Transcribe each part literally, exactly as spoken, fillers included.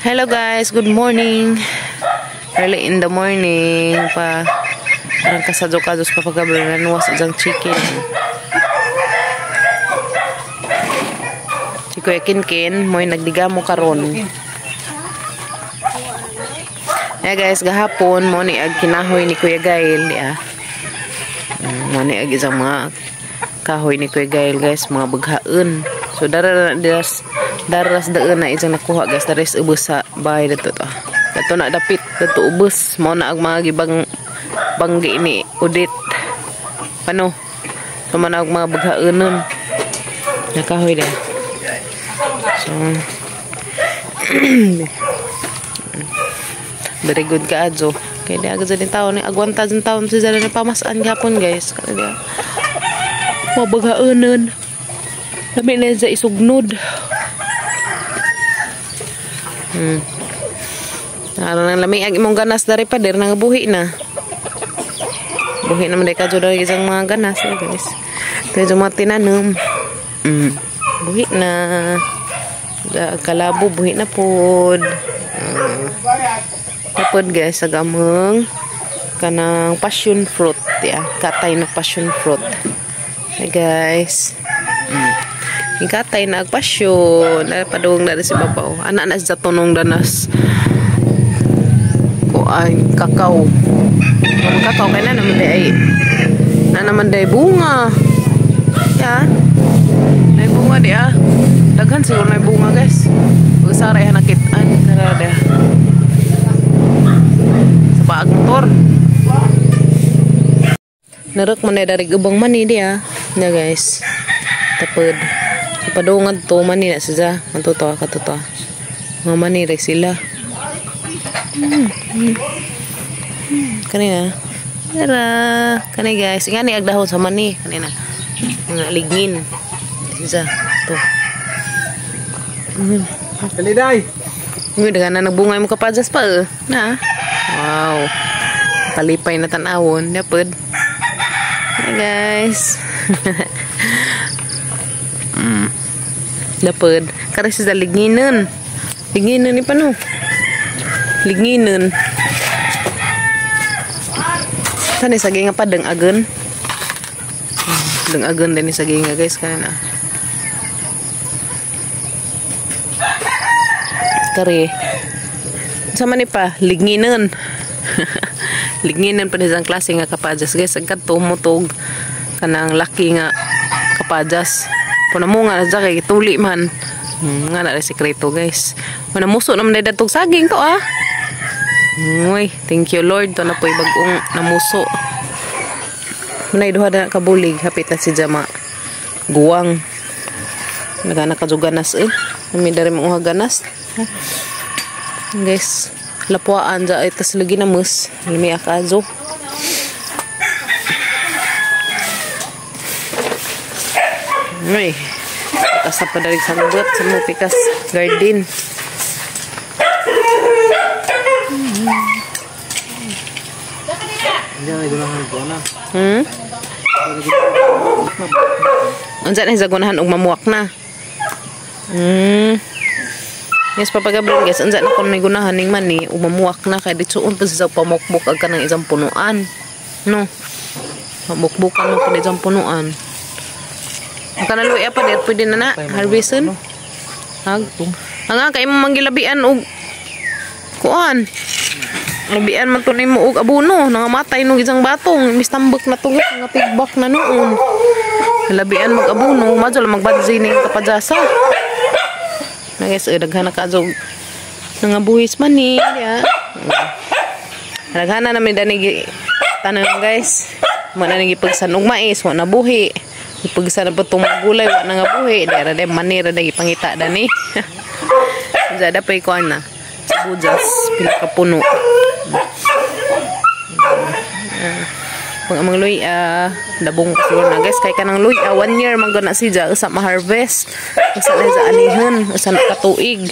Hello guys, good morning. Early in the morning pa. Parang kasadyo-kados pa pagkabalan was isang chicken. Si Kuya Kinkin mo'y nagdigamo karon. Yeah guys, gahapon mo ni ag kinahoy ni Kuya Gail ya. Mo ni ag isang mga kahoy ni Kuya Gail guys, mga baghaon. So dara diras daras daan na isang nakuha guys, daras ubos sa bahay dito to. Dito na dapit dito ubos mo na ag mga gibang banggi ni Udit. Pano? So man ag mga baghaon nun. Nakahoy din. So very good ka adso. Kaya di agad din taon ni agwanta din taon si zala ni pamasan gapon guys. Kaya mabaghaonon. Lami na sa isugnod. Hmm. Ara nang lami ag imong ganas dari pader nang buhi na. Buhi na man day kadto dari isang mga ganas eh, guys. Kaya mga tinanom. Hmm. Buhi na. Da kalabo buhi na pod. Hmm. Tapod guys agamong kanang passion fruit ya. Katay na passion fruit. Hey guys. Hmm. Ikatay na agpasyon na padung dari si babaw anak na sa tunong danas ko ay kakao ang kakao kay na naman day na naman day bunga ya day bunga dia daghan siguro na bunga guys usaray hanakitan karada sa paagtor narak man dari gubang mani dia na guys tapod padungan to mani na siya matuto katuto mga mani rek sila hmm. Hmm. kanina tara kanina guys ingani agdahon sa mani kanina mga lignin siya to hmm. Kaliday ngi dengan na nagbungay mo kapajas pa eh. Na wow palipay na tanawon dapod hey guys mm. Dapod karena sisa ligninan ligninan ni pano ligninan tani saging apa deng agen deng agen dan saging guys kana kare sama ni pa ligninan ligninan pa isang klase nga kapajas guys agad tumutog kanang laki nga kapajas puna mo nga sa kay tuli man hmm, nga na sekreto guys manamuso naman na datog saging to ah uy thank you Lord to na po'y bagong namuso manay duha na kabulig hapit na si Jama guwang nagana ka ganas eh kami dari mga ganas guys lapuaan dya ay tas lagi na mus limi akazo uy tas pa dari sanggot sa mga pikas garden hmm unsa na zagunahan og mamuwak na hmm yes papagabling guys unsa na kun may gunahan ning mani og mamuwak na kay ditsuon pa sa pamukbuk ag kanang isang punuan no pamukbukan no kun isang punuan kana luya pa dit pwede na na harveston hag nga kay mo manggilabian og kuan labian man tunay mo og abono nangamatay no isang batong mistambok na tungit nga tigbak na noon labian mag abono madyo magbadzi ning kapadasa na guys daghan na kadto nga buhis man ni ya daghan na mi dani tanan guys mo na nigi pagsan og mais mo na buhi ipagsa na pa itong gulay wa na nga buhi dera de manera de ipangita dani jada pa ikuan na bujas pila ka puno pag amang luy uh, dabong siguro na guys kay kanang luy uh, one year man gana siya usa ma-harvest usa na sa anihan usa na katuig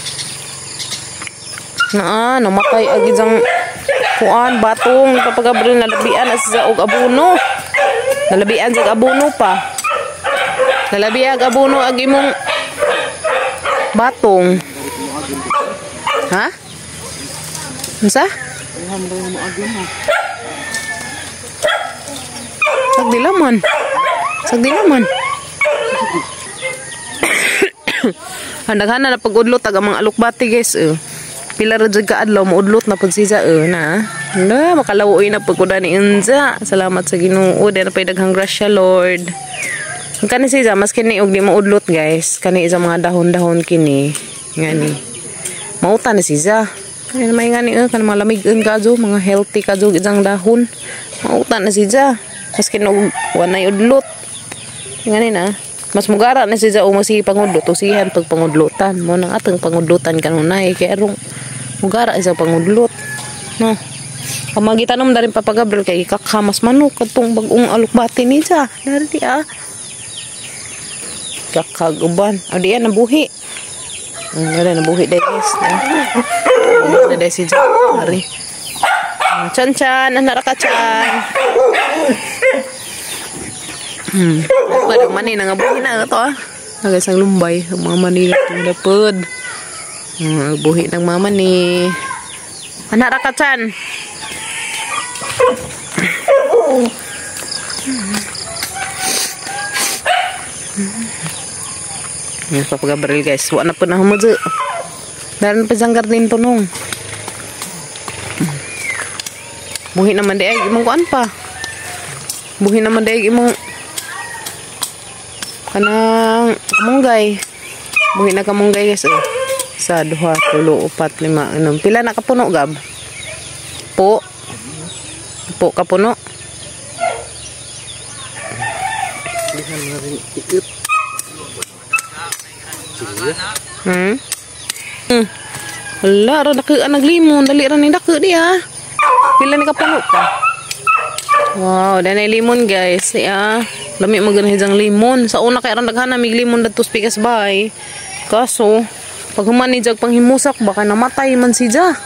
na namatay agi jang kuan batong kapag abril na labian as sa og abono nalabian sa abono pa nalabian ag abono ag imong Batong. Ha? Unsa? Sagdi laman. Sagdi laman. Handang-hana na pag-udlot taga mga alukbati guys. Eh. Pila ra jud ka adlaw maudlot na pud siya eh na. Hala, makalawoy na pagkuda ni unsa. Salamat sa Ginoo. Di na pay daghang grasya Lord. Kani siya mas kini og di maudlot guys. Kani isa mga dahon-dahon kini. Ngani. Mauta na siya. Kani may ngani eh kan malamig ang kadyo, mga healthy kadyo isang dahon. Mauta na siya. Mas kini og wanay udlot. Ngani na. Mas mugara na siya o masi pangudlot o sihan pag pangudlotan mo nang atong pangudlotan kanunay kay arong mugara isa pangudlot no pamagitanom darin papagabril kay kakamas manok katong bagong alukbati ni siya dari ah kakaguban adi yan nabuhi ada nabuhi dai guys na dai si dari chan chan anak ka chan Hmm. Padang mani na nga buhi na ito ah. Nagasang lumbay. Ang mga mani na itong dapod. Hmm, buhi ng mama ni. Anak rakachan. Hmm. Papagabaril guys. Wala na po na humadyo. Daran pa siyang garden po nung. Buhi naman di ay. Imong kuan pa. Buhi naman di ay. Imong kanang kamunggay. Buhi na kamunggay guys. Oh. Sa duha, tulo, upat, lima, enam. Pila na kapuno gab? Po. Po kapuno. Hmm. Hmm. Wala ra daki naglimon, dali ra ni daki di ha. Pila ni kapuno pa? Wow, dan ay limon guys. Ya. Lami magana hijang limon. Sa una kay aron daghana mig limon dadto spikas bay. Kaso pag human ni jag panghimusak baka namatay man si ja.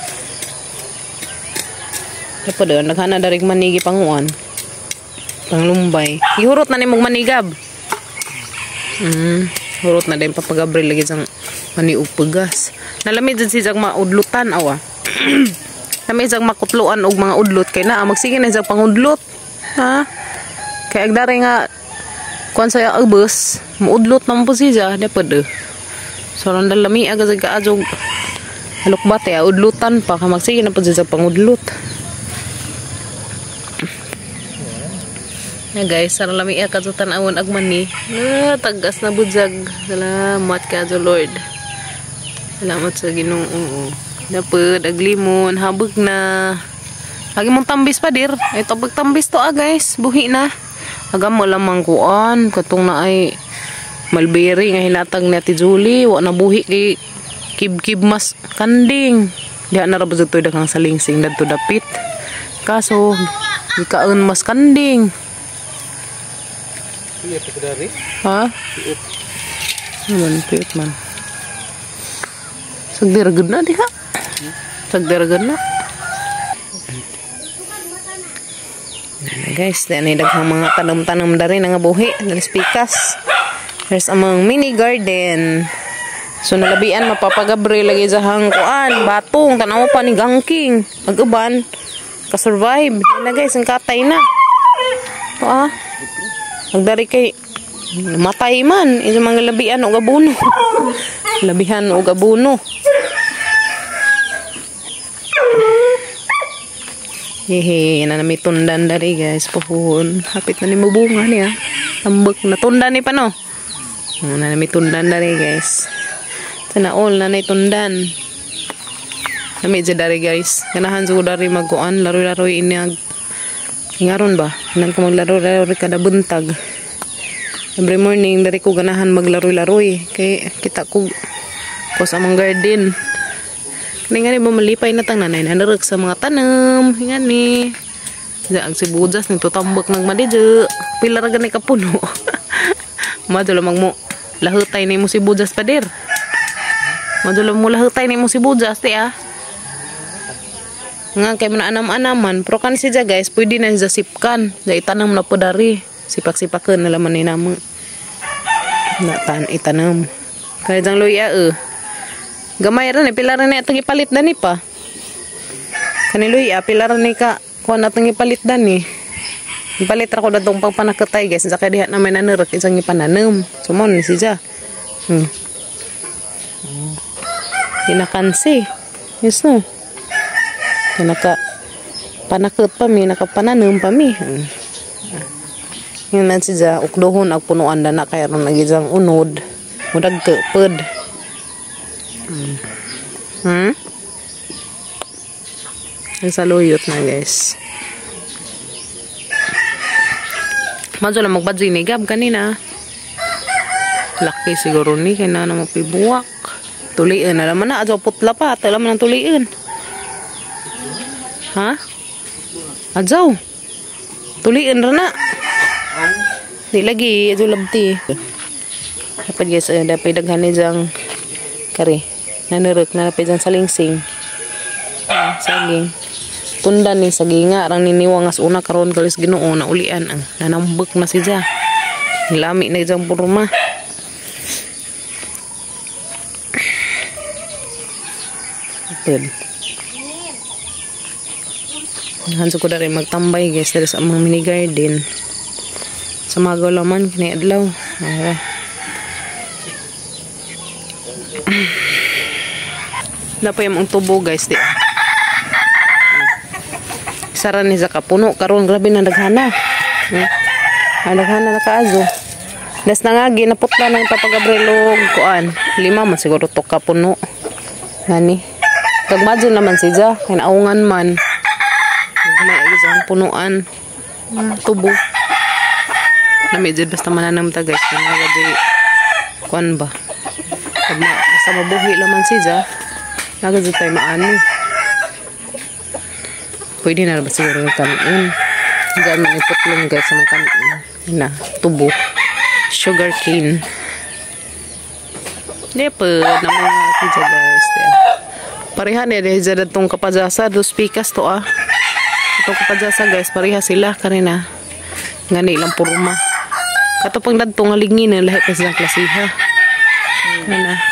Dapat daw daghana darig manigi panguan. Panglumbay. Ihurot na nimong manigab. Mm, hurot na din papagabril lagi sang mani ug pegas. Nalami jud si jag maudlutan awa. Nami jag makutluan og mga udlot kay naa magsige na jag pangudlot. Ha? Kaya agdari nga kuan saya ubos, muudlot naman po siya, dapat eh. So, randal lami aga sa kaadjog alukbate, udlutan pa, kamagsige na po siya sa pangudlot. Na guys, sarang lami aga sa tanawon agman ni. Ah, tagas na budyag. Salamat ka, Lord. Salamat sa Ginoo. Dapat, aglimon, habag na. Lagi mong tambis pa dir. Ito pagtambis to ah guys, buhi na. Agam mo lamang kuan, katong na ay mulberry nga hinatag ni Ate Julie, wa na buhi kay kib-kib mas kanding. Diha na ra bud toy daghang salingsing dadto dapit. Kaso gikaon mas kanding. Iya pa kadari? Ha? Piot. Man piot man. Sagdir gud na diha. Sagdir gud na. Guys, dan ay daghang mga tanom-tanom dari nga buhi, dari spikas. There's among mini garden. So nalabian mapapagabre lagi sa hangkuan, batong tanaw pa ni gangking. Aguban ka-survive. Na guys, ang katay na. Ah. Agdari kay matay man, isa mga labian o gabuno. Labihan o gabuno. Hehe, na nami tundan dari guys, pohon. Hapit na ni mabunga niya. Tambak na tundan ni pa no. Na nami tundan dari guys. Sana all na nay tundan. Nami dyan dari guys. Ganahan sa dari magkuan, laro-laro ini ngaron ba? Nang ko maglaro-laro kada buntag. Every morning dari ko ganahan maglaro-laro eh. Kay kita ko po sa mga garden. Kani nga ni ba malipay na tang nanay nanarag sa mga tanam. Nga ni. Ang sibujas nito tambak ng madidyo. Pila ra gani kapuno. Madula mag mo. Lahutay ni mo sibujas pa dir. Madula mo lahutay ni mo sibujas ti ah. Nga kay mo na anam-anaman. Pero kan siya guys, pwede na siya sipkan. Siya itanam na po dari. Sipak-sipakan na laman ni naman. Natan itanam. Kaya dang luya eh. Gamay rin eh. Pila rin eh. Itong ipalit dani pa. Kani luya. Pila rin eh ka. Kuha na itong ipalit dani. Ipalit ako na itong pagpanakatay guys. Saka dihat namin nanurot. Isang ipananam. Sumon ni siya. Hmm. Kinakansi. Yes no. Kinaka panakot pa mi. Nakapananam pa mi. Hmm. Yun man siya. Ukdohon ang punuan na na. Kaya rin nagizang unod. Mudag keped. Hmm. Hmm? Ang saluyot na guys. Madyo lang magbadyo inigab kanina. Laki siguro ni. Kaya na naman pibuwak. Tuliin na naman na. Adyo putla pa. Ito naman ang tuliin. Ha? Adyo. Tuliin na na. Di lagi. Adyo labti. Dapat guys. Uh, dapat daghan ni diyang kari. Nanurok na dapat diyang salingsing. Uh, saging. Tunda ni saginga. Arang niniwangas una karon kalis ginoo na ulian. Ang nanambok na siya. Lami na diyang purma. Good. Hanso ko dari magtambay guys. Dari sa mga mini garden. Sa mga gulaman. Kiniadlaw. Ah. Dapat yung tubo guys. Di. Sara ni sa kapuno. Karon grabe na naghana. Hmm. Ah, naghana na kaazo. Das na nga. Ginaputla na yung papagabrilog. Kuan. Lima man siguro to kapuno. Gani. Kagmadyo naman siya. Kinaungan man. May isang punuan. Tubo. Namidjid basta mananam ta guys. Kinagadyo. Kuan ba? Pag basta mabuhi naman siya. Nagadyo tayo maani. Pwede na ba siguro yung kanin. Diyan man iputlong guys sa mga kanin. Na, tubo. Sugar cane. Lepod na mga siya guys. Pareha niya dahil dyan itong kapajasa. Dos pikas to ah. Itong kapajasa guys. Pareha sila kanina. Ngani ilang puruma. Katapang dadto nga lignin. Lahat kasi ng klasiha. Ano na.